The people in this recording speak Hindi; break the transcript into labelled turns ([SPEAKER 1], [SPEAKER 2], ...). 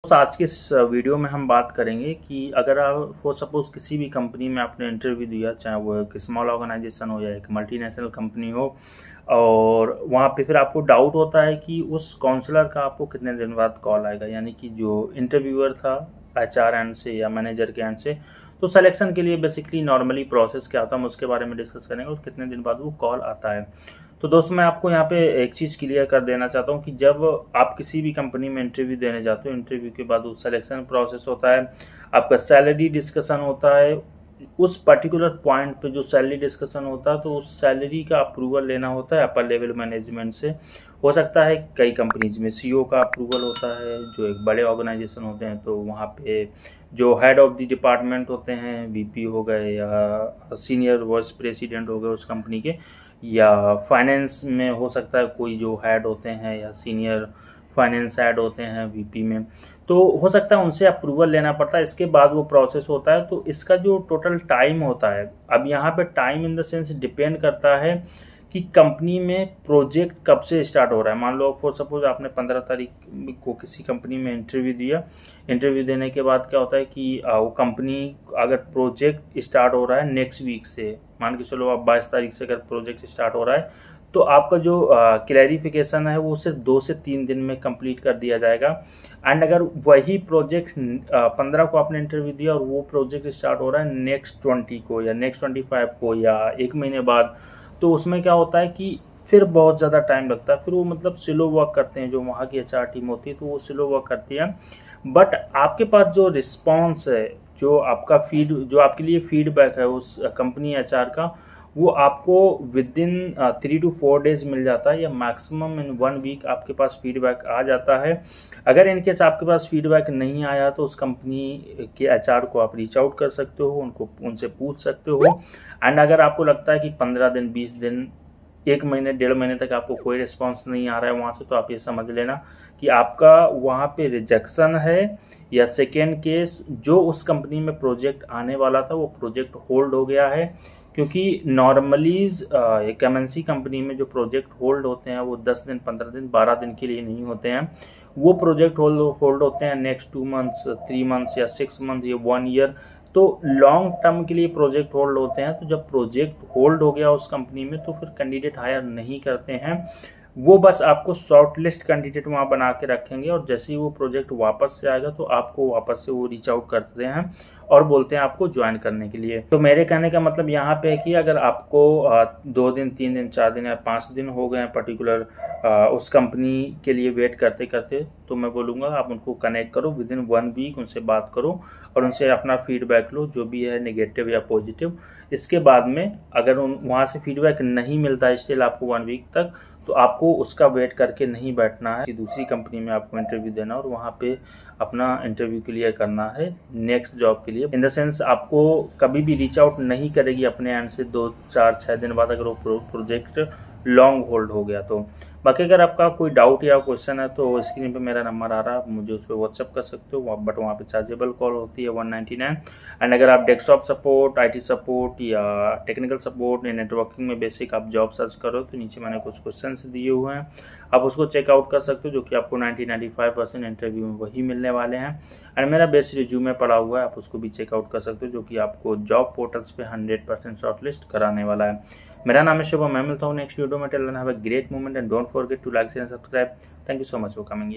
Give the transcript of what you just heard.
[SPEAKER 1] तो आज के इस वीडियो में हम बात करेंगे कि अगर आप फॉर सपोज किसी भी कंपनी में आपने इंटरव्यू दिया, चाहे वो एक स्मॉल ऑर्गेनाइजेशन हो या एक मल्टीनेशनल कंपनी हो, और वहाँ पे फिर आपको डाउट होता है कि उस काउंसलर का आपको कितने दिन बाद कॉल आएगा, यानी कि जो इंटरव्यूअर था HR एंड से या मैनेजर के एंड से, तो सिलेक्शन के लिए बेसिकली नॉर्मली प्रोसेस क्या होता है हम उसके बारे में डिस्कस करेंगे और कितने दिन बाद वो कॉल आता है। तो दोस्तों मैं आपको यहाँ पे एक चीज़ क्लियर कर देना चाहता हूँ कि जब आप किसी भी कंपनी में इंटरव्यू देने जाते हो, इंटरव्यू के बाद वो सिलेक्शन प्रोसेस होता है, आपका सैलरी डिस्कशन होता है। उस पर्टिकुलर पॉइंट पे जो सैलरी डिस्कशन होता है तो उस सैलरी का अप्रूवल लेना होता है अपर लेवल मैनेजमेंट से। हो सकता है कई कंपनीज में CEO का अप्रूवल होता है, जो एक बड़े ऑर्गेनाइजेशन होते हैं तो वहाँ पे जो हेड ऑफ द डिपार्टमेंट होते हैं, VP हो गए या सीनियर वाइस प्रेसिडेंट हो गए उस कंपनी के, या फाइनेंस में हो सकता है कोई जो हेड होते हैं या सीनियर फाइनेंस हेड होते हैं VP में, तो हो सकता है उनसे अप्रूवल लेना पड़ता है। इसके बाद वो प्रोसेस होता है। तो इसका जो टोटल टाइम होता है, अब यहाँ पे time in the sense depend करता है कि कंपनी में प्रोजेक्ट कब से स्टार्ट हो रहा है। मान लो फॉर सपोज आपने 15 तारीख को किसी कंपनी में इंटरव्यू दिया, इंटरव्यू देने के बाद क्या होता है कि वो कंपनी अगर प्रोजेक्ट स्टार्ट हो रहा है नेक्स्ट वीक से, मान के चलो आप 22 तारीख से अगर प्रोजेक्ट स्टार्ट हो रहा है, तो आपका जो क्लैरिफिकेशन है वो सिर्फ 2 से 3 दिन में कंप्लीट कर दिया जाएगा। एंड अगर वही प्रोजेक्ट 15 को आपने इंटरव्यू दिया और वो प्रोजेक्ट स्टार्ट हो रहा है नेक्स्ट 20 को या नेक्स्ट 25 को या 1 महीने बाद, तो उसमें क्या होता है कि फिर बहुत ज़्यादा टाइम लगता है। फिर वो मतलब स्लो वर्क करते हैं, जो वहाँ की HR टीम होती है तो वो स्लो वर्क करती है। बट आपके पास जो रिस्पॉन्स है, जो आपके लिए फीडबैक है उस कंपनी HR का, वो आपको विद इन 3 to 4 डेज मिल जाता है, या मैक्सिमम इन 1 वीक आपके पास फीडबैक आ जाता है। अगर इनकेस आपके पास फीडबैक नहीं आया तो उस कंपनी के HR को आप रीच आउट कर सकते हो, उनसे पूछ सकते हो। एंड अगर आपको लगता है कि 15 दिन 20 दिन 1 महीने 1.5 महीने तक आपको कोई रिस्पॉन्स नहीं आ रहा है वहाँ से, तो आप ये समझ लेना कि आपका वहाँ पे रिजेक्शन है, या सेकेंड केस जो उस कंपनी में प्रोजेक्ट आने वाला था वो प्रोजेक्ट होल्ड हो गया है। क्योंकि नॉर्मली एक MNC कंपनी में जो प्रोजेक्ट होल्ड होते हैं वो 10 दिन 15 दिन 12 दिन के लिए नहीं होते हैं, वो प्रोजेक्ट होल्ड होते हैं नेक्स्ट 2 मंथ्स 3 मंथ्स या 6 मंथ या 1 ईयर, तो लॉन्ग टर्म के लिए प्रोजेक्ट होल्ड होते हैं। तो जब प्रोजेक्ट होल्ड हो गया उस कंपनी में तो फिर कैंडिडेट हायर नहीं करते हैं, वो बस आपको शॉर्ट लिस्ट कैंडिडेट वहाँ बना के रखेंगे, और जैसे ही वो प्रोजेक्ट वापस से आएगा तो आपको वापस से वो रीच आउट करते हैं और बोलते हैं आपको ज्वाइन करने के लिए। तो मेरे कहने का मतलब यहाँ पे है कि अगर आपको 2 दिन 3 दिन 4 दिन या 5 दिन हो गए हैं पर्टिकुलर उस कंपनी के लिए वेट करते करते, तो मैं बोलूँगा आप उनको कनेक्ट करो विद इन 1 वीक, उनसे बात करो और उनसे अपना फीडबैक लो, जो भी है नेगेटिव या पॉजिटिव। इसके बाद में अगर वहाँ से फीडबैक नहीं मिलता है स्टिल आपको 1 वीक तक, तो आपको उसका वेट करके नहीं बैठना है, दूसरी कंपनी में आपको इंटरव्यू देना और वहाँ पे अपना इंटरव्यू क्लियर करना है नेक्स्ट जॉब के लिए। इन द सेंस आपको कभी भी रीच आउट नहीं करेगी अपने एंड से 2 4 6 दिन बाद अगर वो प्रोजेक्ट लॉन्ग होल्ड हो गया तो। बाकी अगर आपका कोई डाउट या क्वेश्चन है तो स्क्रीन पे मेरा नंबर आ रहा है, आप मुझे उस पर व्हाट्सअप कर सकते हो, बट वहाँ पे चार्जेबल कॉल होती है 199। एंड अगर आप डेस्कटॉप सपोर्ट, IT सपोर्ट या टेक्निकल सपोर्ट या नेटवर्किंग में बेसिक आप जॉब सर्च करो तो नीचे मैंने कुछ क्वेश्चंस दिए हुए हैं, आप उसको चेकआउट कर सकते हो, जो कि आपको 90-95% इंटरव्यू में वही मिलने वाले हैं। एंड मेरा बेस्ट रिज्यूमे पड़ा हुआ है, आप उसको भी चेकआउट कर सकते हो, जो कि आपको जॉब पोर्टल्स पे 100% शॉर्टलिस्ट कराने वाला है। मेरा नाम है शुभम, मैं मिलता हूँ नेक्स्ट वीडियो में। Till then have a great moment and don't forget to like share and subscribe. Thank you so much for coming.